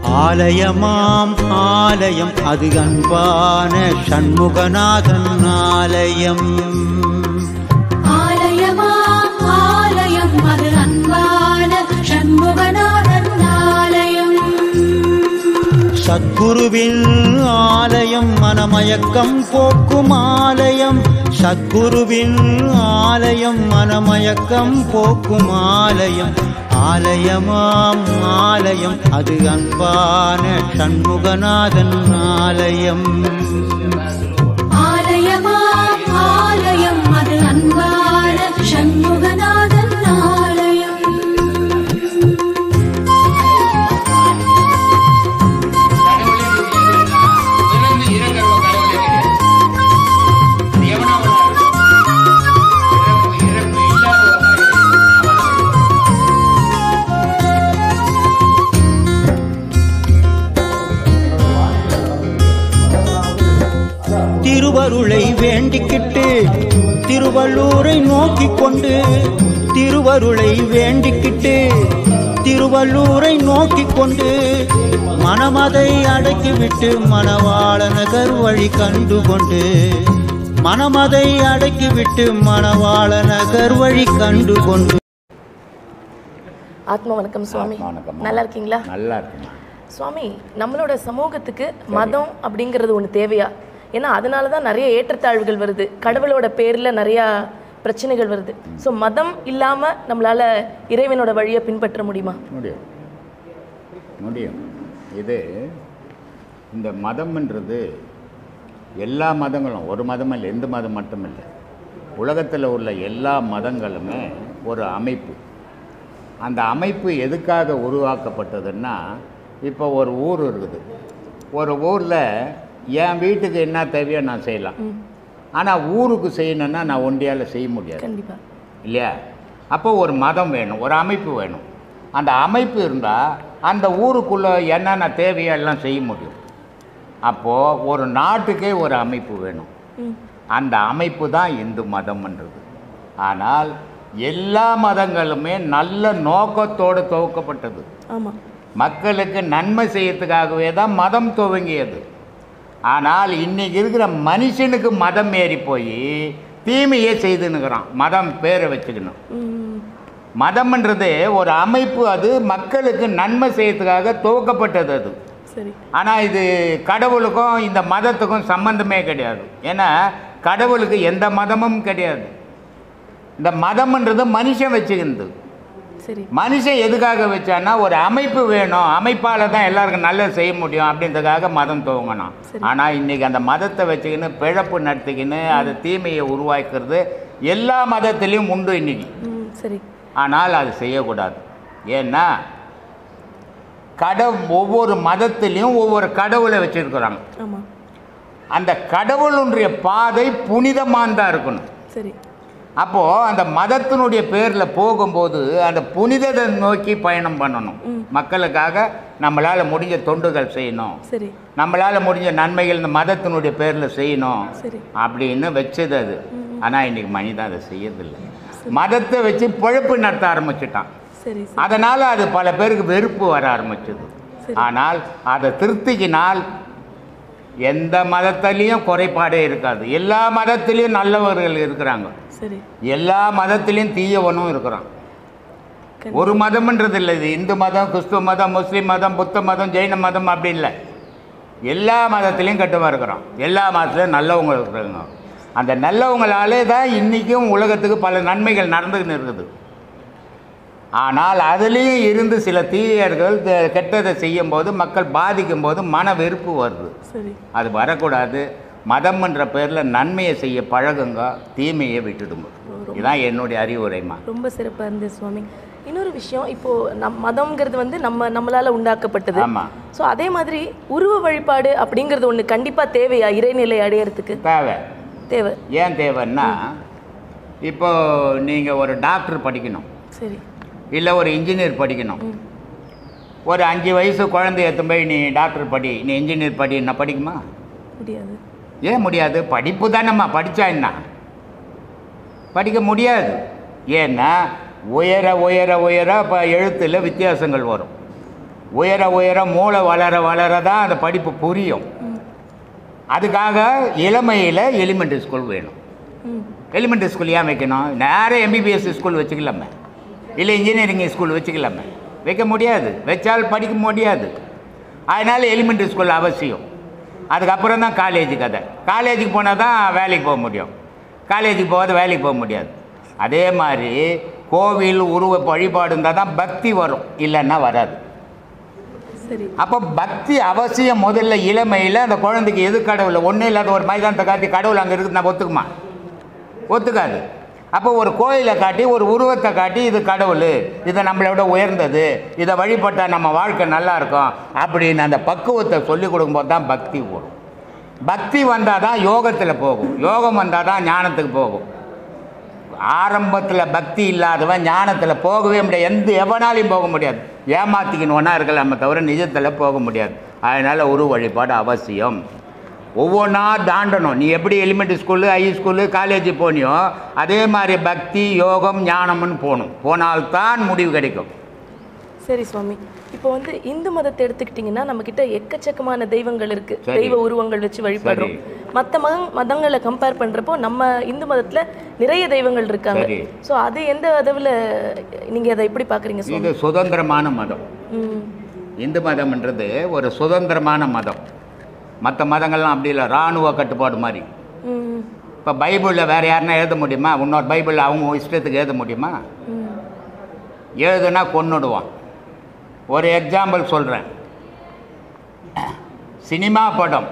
ஆலயமாம் ஆலயம் அது அன்பான சண்முகநாதன் ஆலயம். ஆலயமாம் ஆலயம் அது அன்பான சண்முகநாதன் ஆலயம். சத்குருவின் ஆலயம் மனமயக்கம் போக்கும் ஆலயம். சத்குருவின் ஆலயம் மனமயக்கம் போக்கும் ஆலயம். ஆலயமாம் ஆலயம் அது அன்பான சண்முகநாதன் ஆலயம். ஆலயமாம் ஆலயம் அது அன்பான சண்முகநாதன் ஆலயம். திருவருளை வேண்டிக்கிட்டு திருவள்ளூரை நோக்கிக் கொண்டு, திருவருளை வேண்டிக்கிட்டு திருவள்ளூரை நோக்கிக் கொண்டு, மனமதை அடக்கிவிட்டு மணவாள நகர் வழி கண்டுகொண்டு, மனமதை அடக்கிவிட்டு மணவாள நகர் வழி கண்டுகொண்டு. ஆத்மா வணக்கம் சுவாமி. நல்லா இருக்கீங்களா? நல்லா இருக்குமா சுவாமி. நம்மளோட சமூகத்துக்கு மதம் அப்படிங்கிறது ஒன்று தேவையா? ஏன்னா அதனால தான் நிறைய ஏற்றத்தாழ்வுகள் வருது, கடவுளோட பேரில் நிறையா பிரச்சனைகள் வருது. ஸோ மதம் இல்லாமல் நம்மளால் இறைவனோட வழியை பின்பற்ற முடியுமா? முடியும், முடியும். இது இந்த மதம்ன்றது எல்லா மதங்களும், ஒரு மதம் இல்லை, எந்த மதம் மட்டும் இல்லை, உலகத்தில் உள்ள எல்லா மதங்களுமே ஒரு அமைப்பு. அந்த அமைப்பு எதுக்காக உருவாக்கப்பட்டதுன்னா, இப்போ ஒரு ஊர் இருக்குது, ஒரு ஊரில் என் வீட்டுக்கு என்ன தேவையோ நான் செய்யலாம். ஆனால் ஊருக்கு செய்யணுன்னா நான் ஒண்டியால் செய்ய முடியாது இல்லையா? அப்போ ஒரு மதம் வேணும், ஒரு அமைப்பு வேணும். அந்த அமைப்பு இருந்தால் அந்த ஊருக்குள்ளே என்னென்ன தேவையோ எல்லாம் செய்ய முடியும். அப்போது ஒரு நாட்டுக்கே ஒரு அமைப்பு வேணும். அந்த அமைப்பு தான் இந்து மதம்ன்றது. ஆனால் எல்லா மதங்களுமே நல்ல நோக்கத்தோடு துவக்கப்பட்டது. மக்களுக்கு நன்மை செய்யறதுக்காகவே தான் மதம் துவங்கியது. ஆனால் இன்றைக்கி இருக்கிற மனுஷனுக்கு மதம் ஏறி போய் தீமையே செய்துன்னுக்கிறான். மதம் பேரை வச்சுக்கணும். மதம்ன்றது ஒரு அமைப்பு, அது மக்களுக்கு நன்மை செய்யறதுக்காக துவக்கப்பட்டது அது. ஆனால் இது கடவுளுக்கும் இந்த மதத்துக்கும் சம்பந்தமே கிடையாது. ஏன்னா கடவுளுக்கு எந்த மதமும் கிடையாது. இந்த மதம்ன்றது மனுஷன் வச்சுக்கிறது. மனுஷன் எதுக்காக வச்சான்னா ஒரு அமைப்பு வேணும், அமைப்பால் தான் எல்லாருக்கும் நல்லது செய்ய முடியும் அப்படின்றதுக்காக மதம் துவங்கணும். ஆனால் இன்றைக்கி அந்த மதத்தை வச்சுக்கின்னு பிழப்பு நடத்திக்கின்னு அது தீமையை உருவாக்குறது எல்லா மதத்திலையும் உண்டு இன்னைக்கு. ஆனால் அது செய்யக்கூடாது. ஏன்னா ஒவ்வொரு மதத்திலையும் ஒவ்வொரு கடவுளை வச்சுருக்குறாங்க. அந்த கடவுளுடைய பாதை புனிதமானதாக இருக்கணும். அப்போது அந்த மதத்தினுடைய பேரில் போகும்போது அந்த புனிதத்தை நோக்கி பயணம் பண்ணணும். மக்களுக்காக நம்மளால் முடிஞ்ச தொண்டுகள் செய்யணும், நம்மளால் முடிஞ்ச நன்மைகள் இந்த மதத்தினுடைய பேரில் செய்யணும் அப்படின்னு வச்சது அது. ஆனால் இன்றைக்கி மனிதன் அதை செய்யறதில்லை. மதத்தை வச்சு பொழப்பு நடத்த ஆரம்பிச்சிட்டான். அதனால் அது பல பேருக்கு வெறுப்பு வர ஆரம்பிச்சது. ஆனால் அதை திருத்திக்கினால் எந்த மதத்திலையும் குறைபாடே இருக்காது. எல்லா மதத்திலையும் நல்லவர்கள் இருக்கிறாங்க, எல்லா மதத்திலையும் தீயவனும் இருக்கிறான். ஒரு மதம்ன்றது இல்லை. இது இந்து மதம், கிறிஸ்துவ மதம், முஸ்லீம் மதம், புத்த மதம், ஜெயின மதம் அப்படி இல்லை. எல்லா மதத்திலையும் கட்டுவாக இருக்கிறோம், எல்லா மதத்துலையும் நல்லவங்க இருக்கிறாங்க. அந்த நல்லவங்களாலே தான் இன்றைக்கும் உலகத்துக்கு பல நன்மைகள் நடந்துக்கின்னு இருக்குது. ஆனால் அதுலேயும் இருந்து சில தீயர்கள் கெட்டதை செய்யும்போது மக்கள் பாதிக்கும் போது மன வெறுப்பு வருது. அது வரக்கூடாது. மதம்ன்ற பேரில் நன்மையை செய்ய பழகுங்க, தீமையை விட்டுடுங்க. இதுதான் என்னுடைய அறிவுரைமா. ரொம்ப சிறப்பாக இருந்தது சுவாமி. இன்னொரு விஷயம், இப்போது மதம்ங்கிறது வந்து நம்மளால் உண்டாக்கப்பட்டது. ஆமாம். ஸோ அதே மாதிரி உருவ வழிபாடு அப்படிங்கிறது ஒன்று கண்டிப்பாக தேவையா இறைநிலை அடையிறதுக்கு? தேவை. ஏன் தேவைன்னா, இப்போது நீங்கள் ஒரு டாக்டர் படிக்கணும், சரி, இல்லை ஒரு இன்ஜினியர் படிக்கணும். ஒரு 5 வயசு குழந்தை எடுத்து போய் நீ டாக்டர் படி, நீ இன்ஜினியர் படி, என்ன படிக்குமா? முடியாது. ஏன் முடியாது? படிப்பு தானேம்மா, படித்தா என்ன? படிக்க முடியாது. ஏன்னா உயர உயர உயர இப்போ எழுத்தில் வித்தியாசங்கள் வரும். உயர உயர மூளை வளர வளர தான் அந்த படிப்பு புரியும். அதுக்காக இளமையில் எலிமெண்ட்ரி ஸ்கூல் வேணும். எலிமெண்ட்ரி ஸ்கூல் ஏன் வைக்கணும்? நேராக எம்பிபிஎஸ் ஸ்கூல் வச்சுக்கலாமே, இல்லை இன்ஜினியரிங் ஸ்கூல் வச்சுக்கலாமே. வைக்க முடியாது, வச்சால் படிக்க முடியாது. அதனால் எலிமெண்ட்ரி ஸ்கூல் அவசியம். அதுக்கப்புறம் தான் காலேஜ் கதை. காலேஜுக்கு போனால் தான் வேலைக்கு போக முடியும். காலேஜுக்கு போகாத வேலைக்கு போக முடியாது. அதே மாதிரி கோவில் உருவ வழிபாடு இருந்தால் தான் பக்தி வரும், இல்லைன்னா வராது. அப்போ பக்தி அவசியம். முதல்ல இளமையில் அந்த குழந்தைக்கு எது கடவுள், ஒன்றும் இல்லாத ஒரு மைதானத்தை காட்டி கடவுள் அங்கே இருக்குது நான் ஒத்துக்குமா? ஒத்துக்காது. அப்போ ஒரு கோயிலை காட்டி ஒரு உருவத்தை காட்டி இது கடவுள், இது நம்மளை விட உயர்ந்தது, இதை வழிபட்டால் நம்ம வாழ்க்கை நல்லா இருக்கும் அப்படின்னு அந்த பக்குவத்தை சொல்லிக் கொடுக்கும்போது தான் பக்தி வரும். பக்தி வந்தால் தான் யோகத்தில் போகும், யோகம் வந்தால் தான் ஞானத்துக்கு போகும். ஆரம்பத்தில் பக்தி இல்லாதவன் ஞானத்தில் போகவே முடியாது, எவனாலையும் போக முடியாது. ஏமாற்றிக்கணுன்னா இருக்கலாமே தவிர நிஜத்தில் போக முடியாது. அதனால் உருவ வழிபாடு அவசியம். ஒவ்வொன்றா தாண்டணும். நீ எப்படி elementary school, high school, college போனியோ அதே மாதிரி பக்தி யோகம் ஞானம்னு போனால்தான் முடிவு கிடைக்கும். சரி சுவாமி, இப்போ வந்து இந்து மதத்தை எடுத்துக்கிட்டிங்கன்னா நம்மக்கிட்ட எக்கச்சக்கமான தெய்வங்கள் இருக்குது, தெய்வ உருவங்கள் வச்சு வழிபடுறோம். மற்ற மதங்களை கம்பேர் பண்ணுறப்போ நம்ம இந்து மதத்தில் நிறைய தெய்வங்கள் இருக்காங்க. ஸோ அது எந்த அளவில் நீங்கள் அதை எப்படி பார்க்குறீங்க? இது சுதந்திரமான மதம். இந்து மதம்ன்றது ஒரு சுதந்திரமான மதம். மற்ற மதங்கள்லாம் அப்படி இல்லை, இராணுவ கட்டுப்பாடு மாதிரி. இப்போ பைபிளில் வேறு யாருன்னா எழுத முடியுமா? இன்னொரு பைபிளில் அவங்க இஷ்டத்துக்கு எழுத முடியுமா? எழுதுனா கொன்னுடுவான். ஒரு எக்ஸாம்பிள் சொல்கிறேன். சினிமா படம்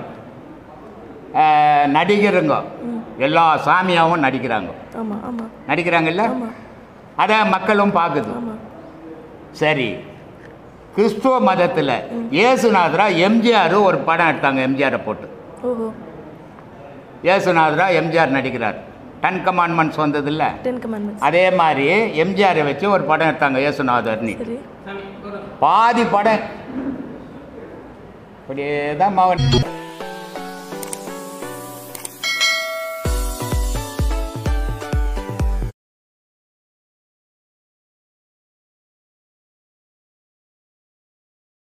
நடிகருங்க எல்லா சாமியாகவும் நடிக்கிறாங்கல்ல, அதை மக்களும் பார்க்குது. சரி, கிறிஸ்துவ மதத்தில் இயேசுநாதரா எம்ஜிஆர் ஒரு படம் எடுத்தாங்க. எம்ஜிஆரை போட்டு இயேசுநாதரா எம்ஜிஆர் நடிக்கிறார். 10 கமாண்ட்மெண்ட்ஸ் வந்தது இல்லை, அதே மாதிரி எம்ஜிஆரை வச்சு ஒரு படம் எடுத்தாங்க இயேசுநாதர்னு. பாதி படம் அப்படியே தான்